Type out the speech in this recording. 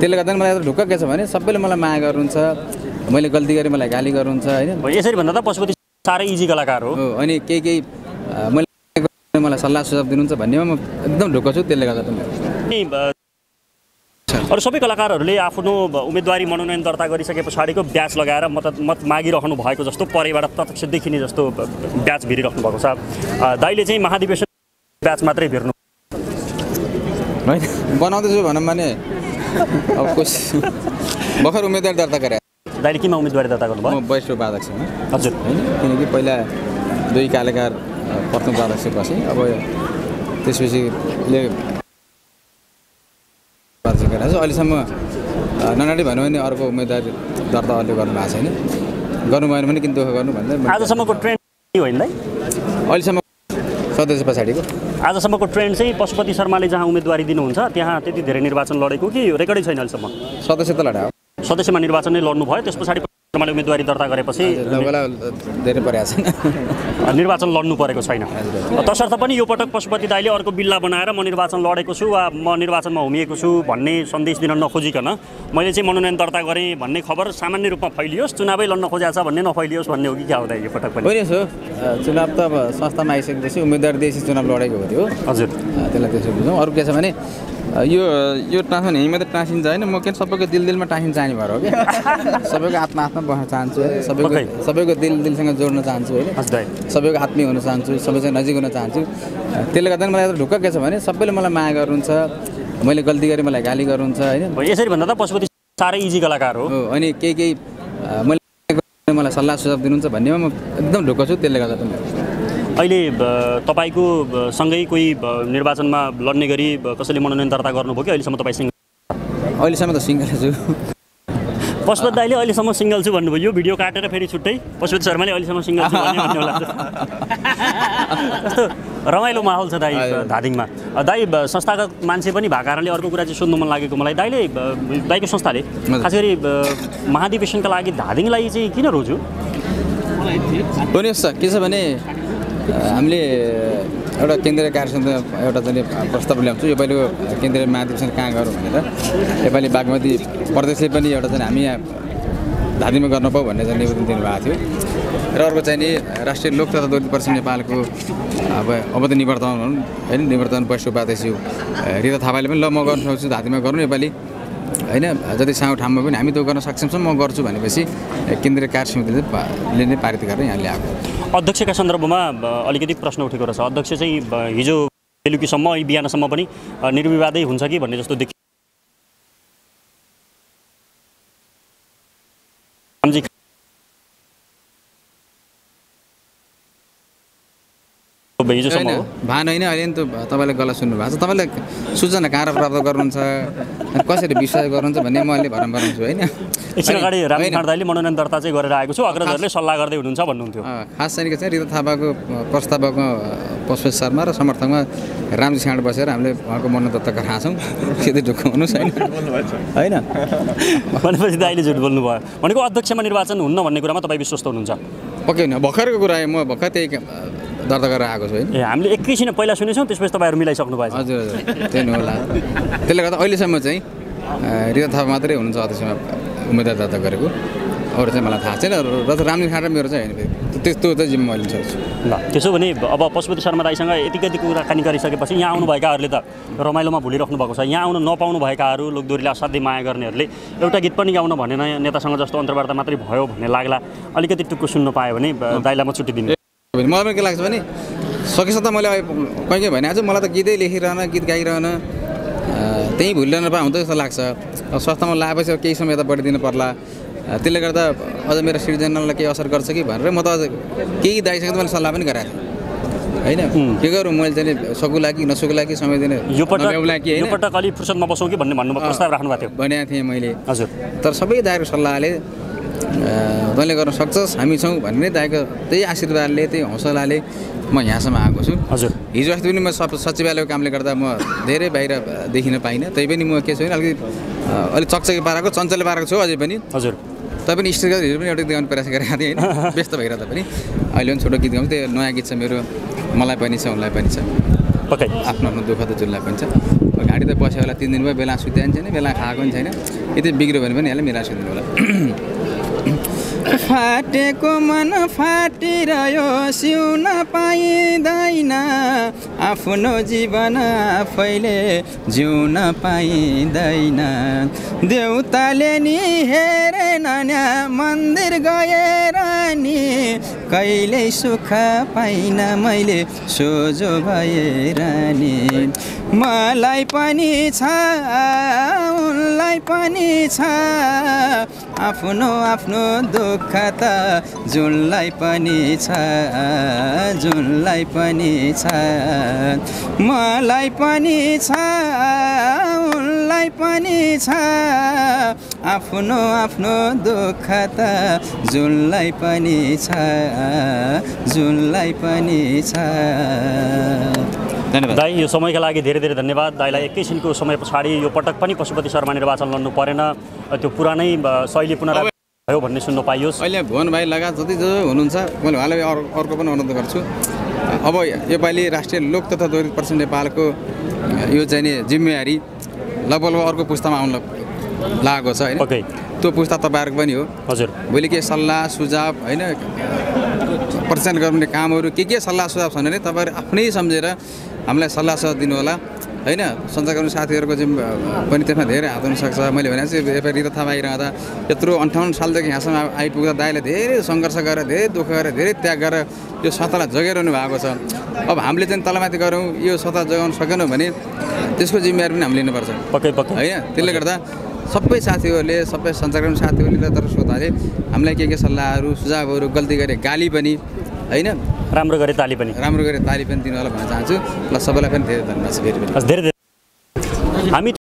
त्यसले गर्दा मलाई ढुक्क के छ भने सबैले मलाई माया गर्नुहुन्छ, मैले गल्ती गरेँ मलाई गाली गर्नुहुन्छ हैन। यसरी भन्दा त पशुपति साह्रै इजी कलाकार हो। अनि केही मलाई सल्लाह सुझाव दिनुहुन्छ भन्नेमा म एकदम ढुक्क छु। त्यसले गर्दा त अरू सबै कलाकारहरूले आफ्नो उम्मेदवारी मनोनयन दर्ता गरिसके पछाडिको ब्याज लगाएर मत मागिरहनु भएको जस्तो परेबाट प्रत्यक्ष देखिने जस्तो ब्याज भिरिराख्नु भएको छ। दाइले चाहिँ महाधिवेशन ब्याज मात्रै भिर्नु हैन बनाउँदैछु भनौँ भने अब भर्खर उम्मेदवारी दर्ता गरे। दाइले केमा उम्मेदवारी दर्ता गर्नुभयो? म वरिष्ठ उपाध्यक्षमा। हजुर हैन, किनकि पहिला 2 कार्यकाल प्रथम उपाध्यक्ष बसेँ, अब त्यसपछि अहिलेसम्म ननाडी भन्यो भने अर्को उम्मेदवारी दर्ता अहिले गर्नु भएको छैन। गर्नु भएन भने किन दुःख गर्नु भन्दै आजसम्मको ट्रेन्ड के हो नि? अहिलेसम्म सदस्य पछाडिको आजसम्मको ट्रेन्ड चाहिँ पशुपति शर्माले जहाँ उम्मेदवारी दिनुहुन्छ त्यहाँ त्यति धेरै निर्वाचन लडेको कि रेकर्डै छैन अहिलेसम्म? सदस्य त लड्यो, सदस्यमा निर्वाचन नै लड्नु भयो, त्यस पछाडि शर्माले उम्मेदवारी दर्ता गरेपछि धेरै परेको छैन, निर्वाचन लड्नु परेको छैन। तसर्थ पनि यो पटक पशुपति दाइले अर्को बिल्ला बनाएर म निर्वाचन लडेको छु वा म निर्वाचनमा होमिएको छु भन्ने सन्देश दिन नखोजिकन मैले चाहिँ मनोनयन दर्ता गरेँ भन्ने खबर सामान्य रूपमा फैलियोस्, चुनावै लड्न खोजेको छ भन्ने नफैलियोस् भन्ने हो कि क्या हो त यो पटक पनि? होइन सो चुनाव त अब संस्थामा आइसकेपछि उम्मेदवार देशी चुनाव लडेको हो। हजुर त्यसलाई त्यसो बुझौँ। अरू के छ भने यो टाँसन यहीँ मात्रै टाँसिन्छ होइन, म के सबैको दिलमा टाँसिन चाहने भएर हो कि सबैको आत्मा बस्न चाहन्छु, सबैको दिलसँग जोड्न चाहन्छु होइन, सबैको आत्मीय हुन चाहन्छु, सबैसँग नजिक हुन चाहन्छु। त्यसले गर्दा मलाई ढुक्क के छ भने सबैले मलाई माया गर्नुहुन्छ, मैले गल्ती गरेँ मलाई गाली गर्नुहुन्छ होइन। यसरी भन्दा त पशुपति साह्रै इजी कलाकार हो। अनि केही मलाई सल्लाह सुझाव दिनुहुन्छ भन्नेमा म एकदम ढुक्क छु। त्यसले गर्दा त अहिले तपाईँको सँगै कोही निर्वाचनमा लड्ने गरी कसैले मनोनयन दर्ता गर्नुभयो कि अहिलेसम्म तपाईँ सिङ्गल? अहिलेसम्म त सिङ्गल छु। पशुपति दाइले अहिलेसम्म सिङ्गल छु भन्नुभयो, यो भिडियो काटेर फेरि छुट्टै पशुपति शर्माले अहिलेसम्म सिङ्गल छु भन्ने होला कस्तो रमाइलो माहौल छ दाइ धादिङमा। दाइ संस्थागत मान्छे पनि भएको कारणले अर्को कुरा चाहिँ सोध्नु मन लागेको मलाई, दाइको संस्थाले खास गरी महाधिवेशनका लागि धादिङलाई चाहिँ किन रोज्यो? के छ भने हामीले एउटा केन्द्रीय कार्यसमितिमा एउटा चाहिँ प्रस्ताव ल्याउँछु योपालिको केन्द्रीय महाधिवेशन कहाँ गरौँ भनेर। योपालि बागमती प्रदेशले पनि एउटा चाहिँ हामी यहाँ धादिङमा गर्न पाऊँ भन्ने चाहिँ निवेदन दिनुभएको थियो। र अर्को चाहिँ नि राष्ट्रिय लोकतन्त्र दौड परिषद नेपालको अब त निवर्तमान होइन, निवर्तमान वरिष्ठ उपाध्यक्ष रिता थापाले पनि ल म गर्न सक्छु धादिङमा गर्नु योपालि होइन, जति सानो ठाउँमा पनि हामी त्यो गर्न सक्षम छौँ म गर्छु भनेपछि केन्द्रीय कार्यसमितिले नै पारित गरेर यहाँ ल्याएको। अध्यक्षका सन्दर्भमा अलिकति प्रश्न उठेको रहेछ। अध्यक्ष चाहिँ हिजो बेलुकीसम्म बिहानसम्म पनि निर्विवादै हुन्छ कि भन्ने जस्तो देखियो। भान होइन, अहिले नि त तपाईँले गलत सुन्नु भएको छ। तपाईँले सूचना कहाँ प्राप्त गर्नुहुन्छ, कसरी विश्वास गर्नुहुन्छ भन्ने म अहिले भरम छु होइन। एकछिन अगाडि रामजी दाइले मनोनयन दर्ता चाहिँ गरेर आएको छु, अग्रजहरूले सल्लाह गर्दै हुनुहुन्छ भन्नुहुन्थ्यो। खास चाहिँ के छ रिता थापाको प्रस्तावको पशुपति शर्मा र समर्थनमा रामजी खाँड बसेर हामीले उहाँको मनोनयन दर्ता गरेर छौँ। त्यति ढुक्क हुनुहोस् होइन भनेपछि दाइले झुट बोल्नु भयो भनेको अध्यक्षमा निर्वाचन हुन्न भन्ने कुरामा तपाईँ विश्वस्त हुनुहुन्छ? पक्कै होइन, भर्खरको कुरा म भर्खर त्यही दर्ता गरेर आएको छु होइन। हामीले एकैछिन पहिला सुनेछौँ, त्यसपछि तपाईँहरू मिलाइसक्नु भयो? हजुर त्यही नै होला। त्यसले गर्दा अहिलेसम्म चाहिँ रिता थापा मात्रै हुनुहुन्छ अध्यक्षमा उम्मेदवार दर्ता गरेको, अरू चाहिँ मलाई थाहा छैन। र त रामजी खाँड मेरो चाहिँ होइन, त्यस्तो चाहिँ जिम्मा मैले लिन सक्छु। ल त्यसो भने अब पशुपति शर्मा दाइसँग यति कुराकानी गरिसकेपछि यहाँ आउनुभएकाहरूले त रमाइलोमा भुलिराख्नु भएको छ। यहाँ आउन नपाउनु भएकाहरू लोकदोरीलाई असाध्यै माया गर्नेहरूले एउटा गीत पनि गाउन भनेन, नेतासँग जस्तो अन्तर्वार्ता मात्रै भयो भन्ने लाग्ला। अलिकति टुक्को सुन्नु पायो भने दाइलाई म छुट्टी दिन्छु। मलाई पनि के लाग्छ भने सकेसम्म मैले कहीँ भनेको छु, मलाई त गीतै लेखिरहन गीत गाइरहन त्यहीँ भुलिरहन पाए हुन्छ जस्तो लाग्छ। स्वास्थ्यमा लगाएपछि केही समय यता बढिदिनु पर्ला, त्यसले गर्दा अझ मेरो सृजनालाई केही असर गर्छ कि भनेर म त अझ केही दाइसकेर मैले सल्लाह पनि गराएको थिएँ होइन। के गरौँ मैले चाहिँ सकुला कि नसकुला कि समय दिने यो पटक अलि फुर्सदमा बसौँ कि भन्ने प्रस्ताव राख्नु भएको थियो भनेको थिएँ मैले। हजुर तर सबै दाइको सल्लाहले तैँले गर्न सक्छस् हामी छौँ भन्ने दाइको त्यही आशीर्वादले त्यही हौसलाले म यहाँसम्म आएको छु। हजुर हिजो अस्ति पनि म सचिवालयको कामले गर्दा म धेरै बाहिर देखिन पाइनँ, तै पनि म के छु भने अलिक चकचकी पाराको चञ्चले पाराको छु अझै पनि। हजुर तैपनि स्टेज हिजो पनि एउटा गाउने प्रयास गरेको थिएँ होइन, व्यस्त भइरहँदा पनि। अहिले पनि छोटो गीत गाउँछु, त्यो नयाँ गीत छ मेरो, मलाई पनि छ उनलाई पनि छ, पक्कै आफ्नो दुःख त जुनलाई पनि छ। घाँटी त बस्यो होला 3 दिन भयो बेला सुत्या पनि छैन बेला खाएको पनि छैन यति बिग्रियो भने पनि यसलाई मिलाएर सुत्नु होला फाटेको मन फाटिरह्यो सिउन पाइँदैन आफ्नो जीवन आफैले जिउन पाइँदैन देउताले नि हेरेन मन्दिर गएर नि कहिल्यै सुख पाइन मैले सोझो भएर नि मलाई पनि छ उनलाई पनि छ आफ्नो आफ्नो दुःख त जुनलाई पनि छ मलाई पनि छ उनलाई पनि छ आफ्नो आफ्नो दुःख त जुनलाई पनि छ धन्यवाद दाइ यो समयका लागि धेरै धेरै धन्यवाद दाइलाई एकैछिनको समय पछाडि यो पटक पनि पशुपति शर्मा निर्वाचन लड्नु परेन त्यो पुरानै शैली पुनरावृत्ति भयो भन्ने सुन्न पाइयोस् अहिले भुवन भाइ लगायत जति जो हुनुहुन्छ मैले उहाँलाई अर्को पनि अनुरोध गर्छु अब योपालि राष्ट्रिय लोकतन्त्र दलित प्रदेश नेपालको यो चाहिँ नि जिम्मेवारी लगभग अर्को पुस्तामा आउन लागेको छ हैन त्यो पुस्ता तपाईहरुको पनि हो हजुर भोलि के सल्लाह सुझाव हैन प्रचार गर्ने कामहरु के सल्लाह सुझाव छन् भने तपाईहरु आफ्नै सम्झेर हामीलाई सल्लाह सुझाव दिनु होला हैन सञ्चारकर्मी साथीहरुको चाहिँ पनि त्यसमा धेरै हात हुन सक्छ मैले भने चाहिँ एफआइआर थाहा पाइरहँदा यत्रो 58 सालदेखि यहाँसम्म आइपुग्दा दाइले धेरै सङ्घर्ष गरेर धेरै दुःख गरेर धेरै त्याग गरेर यो सत्तालाई जगाइरहनु भएको छ अब हामीले चाहिँ तलमाथि गरौँ यो सत्ता जगाउन सकेनौँ भने त्यसको जिम्मेवारी पनि हामीले लिनुपर्छ पक्कै हैन त्यसले गर्दा सबै साथीहरुले सबै सञ्चारकर्मी साथीहरुले तर श्रोताले हामीलाई के सल्लाहहरु सुझावहरु गल्ती गरे गाली पनि हैन राम्रो गरे ताली पनि दिनु होला भन्न चाहन्छु ल सबैलाई पनि धेरै धन्यवाद छ फेरि पनि धेरै हामी